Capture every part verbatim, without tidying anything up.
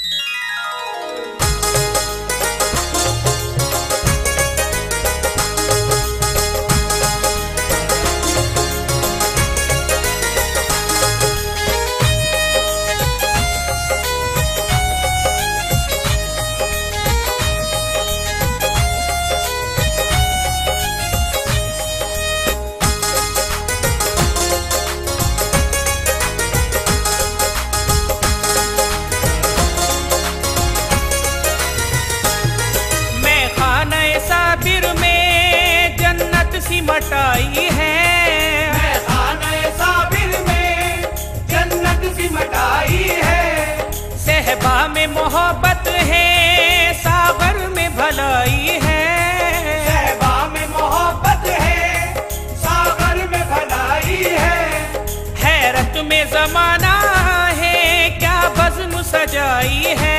सिमटाई है, मैं खाने साबिर में जन्नत सिमटाई है। सहबा में मोहब्बत है, सागर में भलाई है। सहबा में मोहब्बत है, सागर में भलाई है। हैरत में जमाना है, क्या बज़्म सजाई है।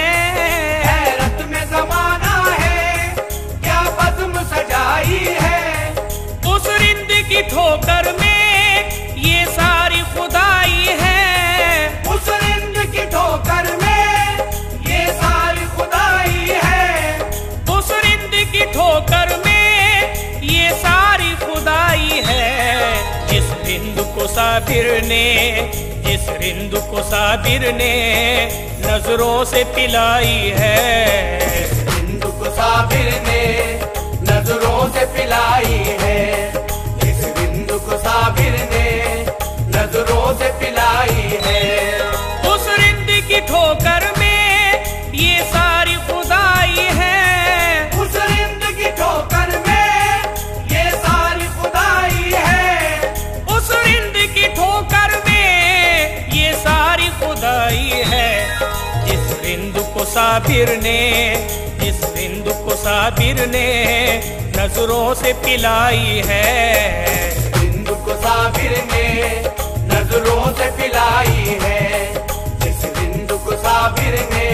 हैरत में जमाना है, क्या बज़्म सजाई है। उस रिंद की ठोकर में ये सारी खुदाई है। उस रिंद की ठोकर में ये सारी खुदाई है। उस रिंद की ठोकर में ये सारी खुदाई है। जिस रिंद को साबिर ने, जिस रिंद को साबिर ने नजरों से पिलाई है। जिस रिंद को साबिर ने नजरों से पिलाई है। जिस रिंद को साबिर ने नजरों से पिलाई है। उस रिंद की ठोकर में ये सारी खुदाई है। उस रिंद की ठोकर में ये सारी खुदाई है। उस रिंद की ठोकर में ये सारी खुदाई है। जिस रिंद को साबिर ने, जिस रिंद को साबिर ने नजरों से पिलाई है। रिंद को साबिर ने नजरों से पिलाई है। जिस रिंद को साबिर ने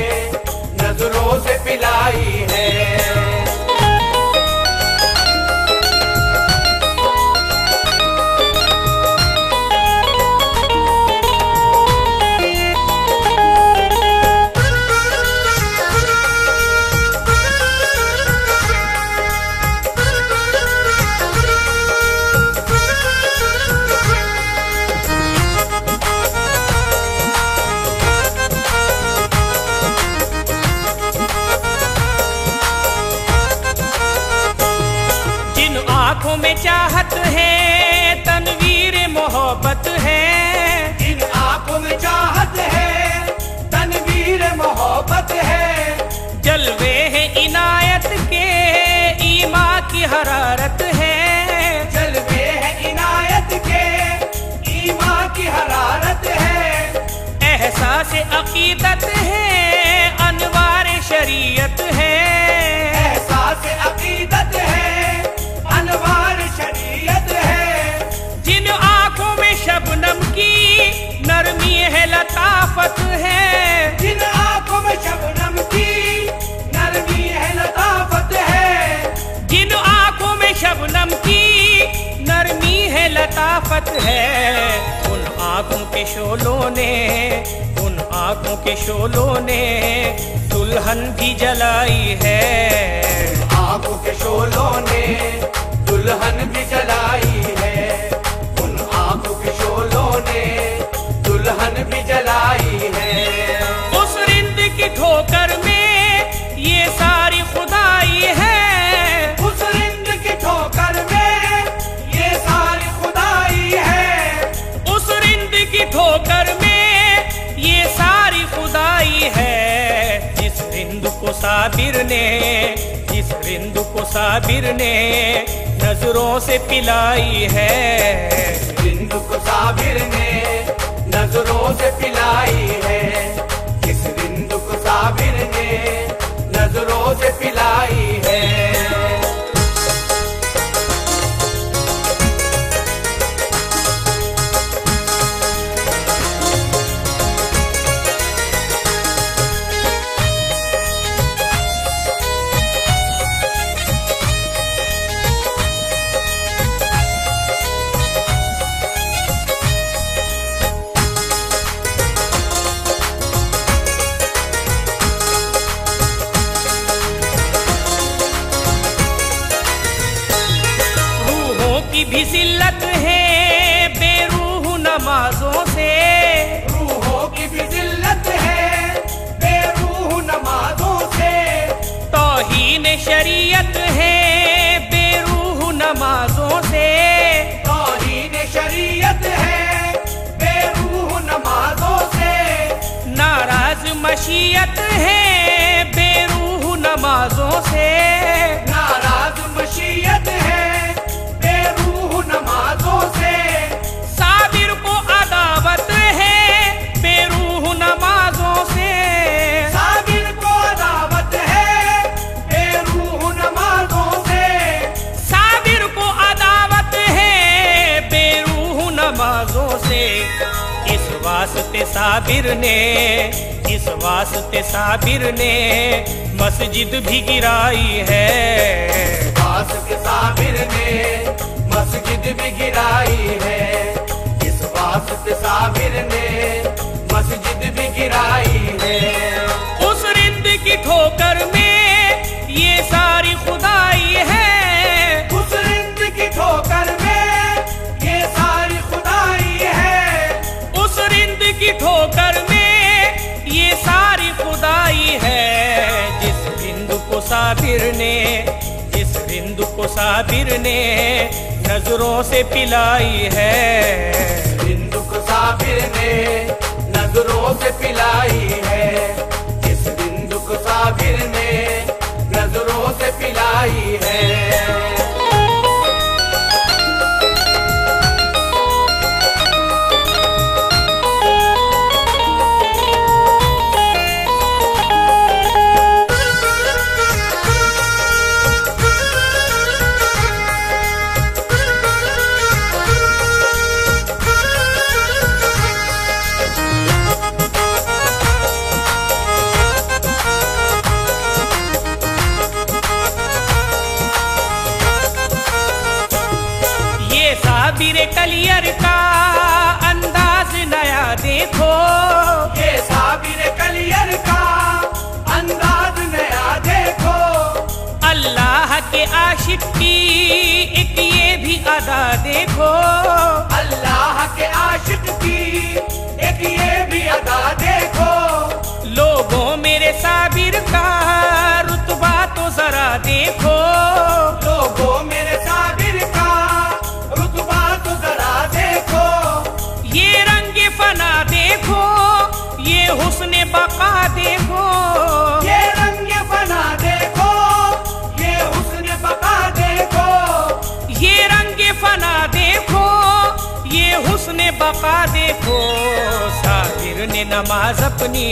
नजरों से पिलाई है। आंखों में चाहत है, तनवीर मोहब्बत है। जिन आंखों में चाहत है, तनवीर मोहब्बत है। जलवे है इनायत के, ईमा की हरारत है। जलवे है इनायत के, ईमा की हरारत है। एहसास अकीदत है, अनवार शरीयत है। एहसास अकीदत है, अनवार शरीयत है। जिन आंखों में शबनम की नरमी है, लताफत है। जिन आंखों में शबनम की नरमी है, लताफत है। जिन आंखों में शबनम की नरमी है, लताफत है। उन आंखों के शोलों ने, उन आंखों के शोलों ने दुल्हन भी जलाई है। आंखों के शोलों ने दुल्हन भी जलाई है। उन आंखों के शोलों ने दुल्हन भी जलाई है। उस रिंद की ठोकर में ये सारी खुदाई है। उस रिंद की ठोकर में ये सारी खुदाई है। उस रिंद की ठोकर में ये सारी खुदाई है। जिस रिंद को साबिर ने, जिस रिंद को साबिर ने नजरों से पिलाई है। रिंद को साबिर ने नजरों से पिलाई है। जिस रिंद को साबिर ने नजरों से पिलाई है। भी जिल्लत है बेरूह नमाजों से, रूहों की भी जिल्लत है बेरूह नमाजों से। तौहीन शरीयत है बेरूह नमाजों से, तौहीन शरीयत है बेरूह नमाजों से। नाराज मशीयत है बेरूह नमाजों से, नाराज मशीयत है बेरूह नमाजों से। साबिर को अदावत है बेरूह नमाजों से, साबिर को अदावत है बेरूह नमाजों से। साबिर को अदावत है बेरूह नमाजों से। इस वास्ते साबिर ने, इस वास्ते साबिर ने मस्जिद भी गिराई है। वास्ते साबिर ने मस्जिद भी गिराई है। इस वास्ते साबिर ने मस्जिद भी गिराई है। उस रिंद की ठोकर में ये सारी खुदाई है, उस रिंद की ठोकर में ये सारी खुदाई है। उस रिंद की ठोकर में ये सारी खुदाई है। जिस रिंद को साबिर ने, जिस रिंद को साबिर ने नजरों से पिलाई है। रिंद को साबिर ने नजरों से पिलाई है। जिस रिंद को साबिर ने नजरों से पिलाई है। साबिर कलियर का अंदाज नया देखो, ये साबिर कलियर का अंदाज नया देखो। अल्लाह के आशिक की एक ये भी अदा देखो, अल्लाह के आशिक की एक ये भी अदा देखो। लोगों मेरे साबिर का रुतबा तो जरा देखो, लोगों मेरे साबिर का रुतबा तो जरा देखो। ये रंग फना देखो, ये हुस्न बका देखो, ये रंग फना देखो, ये हुस्न बका देखो। ये रंग फना देखो, ये हुस्न बका देखो। साबिर ने नमाज अपनी,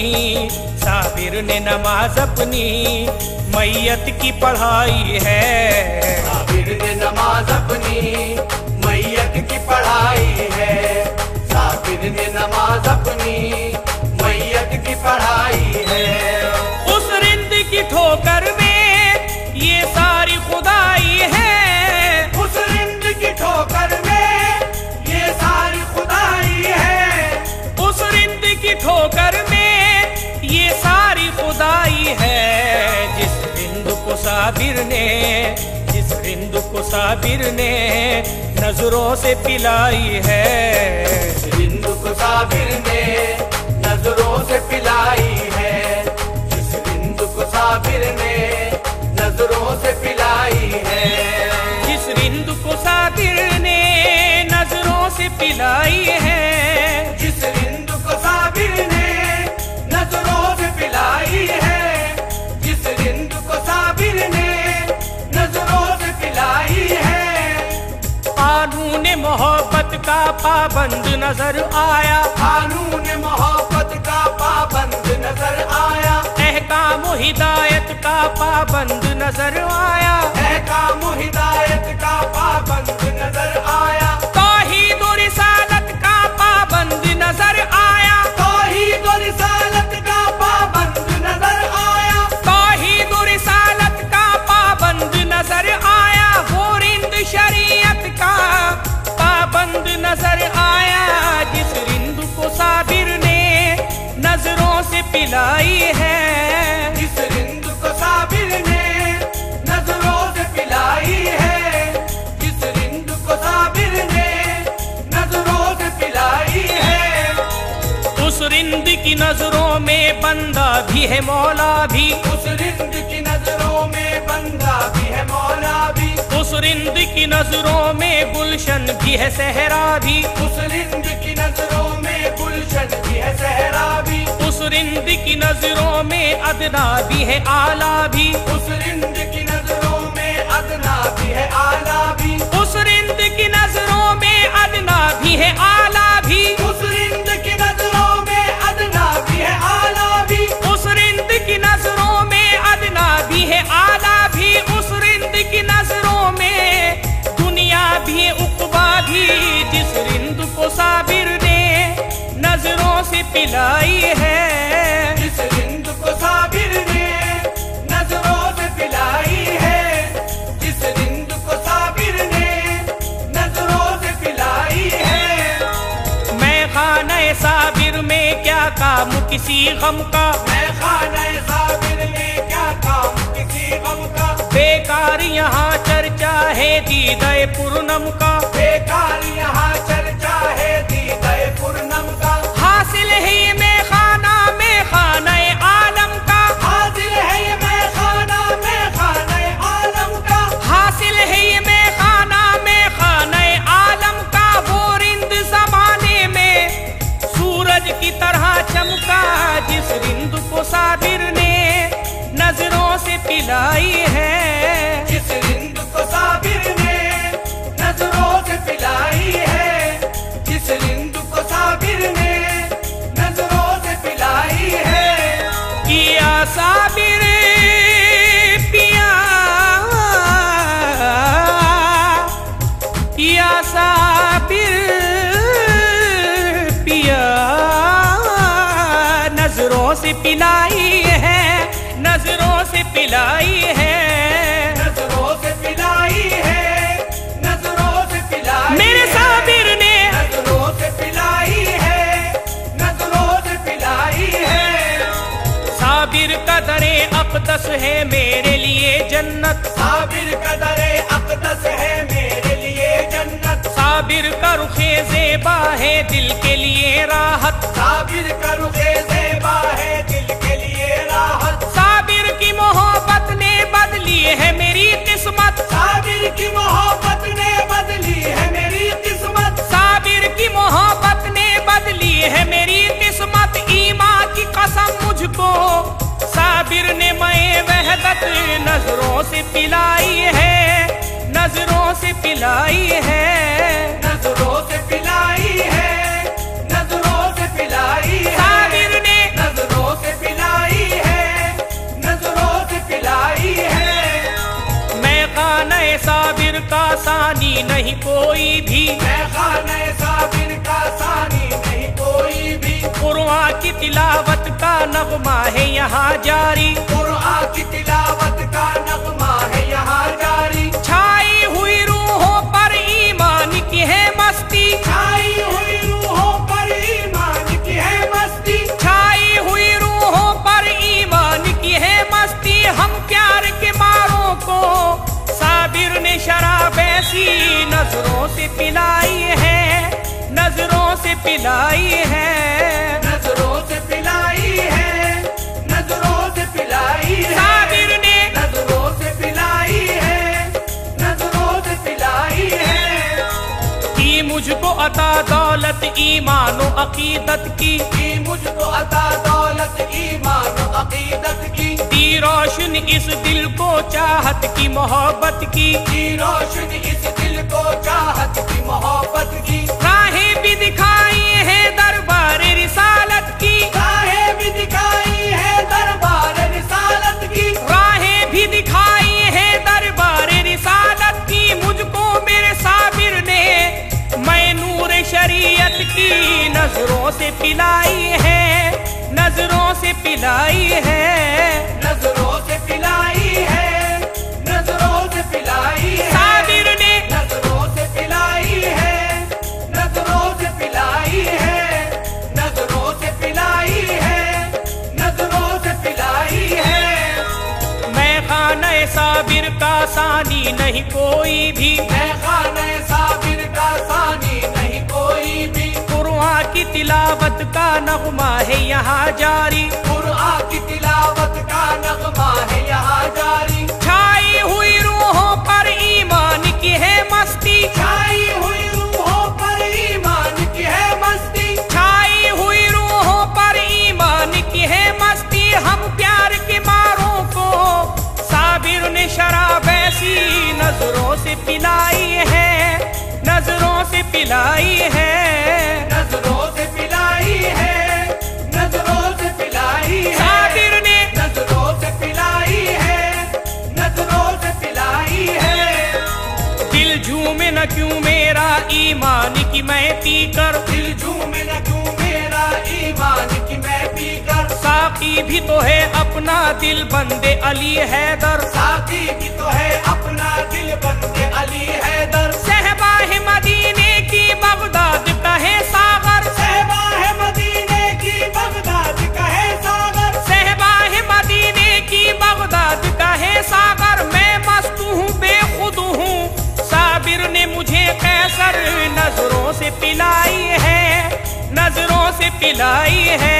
साबिर ने नमाज अपनी मैयत की पढ़ाई है। साबिर ने नमाज अपनी मैयत की पढ़ाई है। साबिर ने नमाज अपनी मैयत की पढ़ाई है। उस रिंद की ठोकर में ये सारी खुदाई है, उस रिंद की ठोकर में ये सारी खुदाई है। उस रिंद की ठोकर में ये सारी खुदाई है। जिस रिंद को साबिर ने, जिस रिंद को साबिर ने नजरों से पिलाई है। रिंद को साबिर ने नजरों से पिलाई है। जिस रिंद को साबिर ने नजरों से पिलाई है। जिस रिंद को साबिर ने नजरों से पिलाई है। जिस रिंद को साबिर ने नजरों से पिलाई है। जिस रिंद को साबिर ने नजरों से पिलाई है। कानून मोहब्बत का पाबंद नजर आया, कानून मोहब्बत का पाबंद नजर आया। अहकाम हिदायत का पाबंद नजर आया, अहकाम हिदायत का पाबंद नजर आया। तौहीद और रिसालत का पाबंद नजर आया, तौहीद और रिसालत का पाबंद नजर आया। तौहीद और रिसालत का पाबंद नजर आया। वो रिंद शरीयत का पाबंद नजर आया। जिस रिंद को साबिर ने नजरों से पिलाई है। जिस रिंद को साबिर ने नजरों से पिलाई है। जिस रिंद बंदा भी है मौला भी, उस रिंद की नजरों में बंदा भी है मौला भी, उस रिंद की नजरों में गुलशन भी है सहरा भी, उस रिंद की नजरों में गुलशन भी है सहरा भी, उस रिंद की नजरों में अदना भी है आला भी, उस रिंद की नजरों में अदना भी है आला भी, उस रिंद की नजरों में अदना भी है आला भी, उस रिंद की नजरों में अदना भी है आला भी, उस रिंद की नजरों में अदना भी है आला भी, उस रिंद की नजरों में दुनिया भी उक़बा भी, जिस रिंद को साबिर ने नजरों से पिलाई है, जिस रिंद को साबिर ने नजरों से पिलाई है, जिस रिंद को साबिर ने नजरों से पिलाई है। मैं खाने साबिर में क्या काम किसी गम का, मैं खाने साबिर में क्या काम किसी गम का, बेकार यहाँ चर्चा है दीदाए पूर्णम का, बेकार यहाँ चर्चा है दीदाए पूर्णम का, हासिल है ये मैं खाना में खाने आलम का, हासिल है ये मैं खाना में खाने आलम का, हासिल है ये मैं खाना में खाने आलम का, वो रिंद जमाने में सूरज की तरह चमका, जिस रिंद को साबिर ने नजरों से पिलाई है, जिस रिंद को साबिर ने नजरों से पिलाई है, जिस रिंद को साबिर ने नजरों से पिलाई है। किया साबिर पिया, किया साबिर पिया, नजरों से पिलाई है, नजरों से पिलाई है, नजरों से पिलाई है, नजरों से पिलाई मेरे साबिर ने नजरों से पिलाई है, नजरों से पिलाई है। साबिर का दरे अक़दस है मेरे लिए जन्नत, साबिर का दरे अक़दस है मेरे लिए जन्नत, साबिर का रुखे ज़ेबा है दिल के लिए राहत, साबिर का रुखे ज़ेबा है दिल के लिए राहत, साबिर की मोहब्बत ने बदली है मेरी किस्मत, साबिर की मोहब्बत ने बदली है मेरी किस्मत, साबिर की मोहब्बत ने बदली है मेरी किस्मत, ईमान की कसम मुझको साबिर ने मैं वहदत नजरों से पिलाई है, नजरों से पिलाई है, नजरों से पिलाई है, नजरों से पिलाई है, साबिर ने नजरों से पिलाई है, नजरों से पिलाई है। मैं खाने साबिर का सानी नहीं कोई भी, मैं खाने साबिर का सानी नहीं कोई भी, कुरान की तिलावत का नगमा है यहाँ जारी, कुरान की तिलावत का नगमा है यहाँ जारी, छाई हुई रूहों पर ईमान की है मस्ती, छाई हुई रूहों पर ईमान की है मस्ती, छाई हुई रूहों पर ईमान की है मस्ती, हम प्यार के मारों को साबिर ने शराब ऐसी नजरों से पिलाई है, नजरों से पिलाई है, नजरों से पिलाई है, नजरों से पिलाई है, साबिर ने नजरों से पिलाई है, नजरों से पिलाई है। की मुझको अता दौलत ईमान व अकीदत की, की मुझको अता दौलत ईमान व अकीदत की, दी रोशन इस दिल को चाहत की मोहब्बत की, की रोशन इस दिल को चाहत की मोहब्बत की, राहें भी दिखाई है दरबार रिसालत की, राहें भी दिखाई है दरबार रिसालत की, राहें भी दिखाई है दरबार रिसालत की, मुझको मेरे साबिर ने मैं नूर शरीयत की नजरों से पिलाई है, नजरों से पिलाई है, नजरों से पिलाई है, नजरों से पिलाई है, साबिर ने नजरों से पिलाई है, नजरों से पिलाई है, नजरों से पिलाई है, नजरों से पिलाई है। मैं खाने साबिर का सानी नहीं कोई भी, मैं खाने साबिर का सानी नहीं कोई भी, कुरान की की तिलावत का नगमा है यहाँ जारी, कुरआन की तिलावत का नगमा है यहाँ जारी। छाई हुई रूहों पर ईमान की है मस्ती, छाई हुई रूहों पर ईमान की है मस्ती, छाई हुई रूहों पर ईमान की है मस्ती। हम प्यार के मारों को साबिर ने शराब ऐसी नजरों से पिलाई है, नजरों से पिलाई है, नजरों से पिलाई है, नजरों से पिलाई है। साबिर ने नजरों से पिलाई है, नजरों से पिलाई है। दिल झूमे न क्यों मेरा ईमान की मैं पीकर, दिल झूमे न क्यों मेरा ईमान की मैं पीकर। साकी भी तो है अपना दिल बंदे अली हैदर, साकी भी तो है अपना दिल बंदे अली हैदर। सहबा है मदीने की बगदाद का है सागर, सहबा है मदीने की बगदाद का है सागर, सहबा है मदीने की बगदाद का है सागर। मैं मस्त हूँ बेखुद हूँ, साबिर ने मुझे कैसर नजरों से पिलाई है, नजरों से पिलाई है।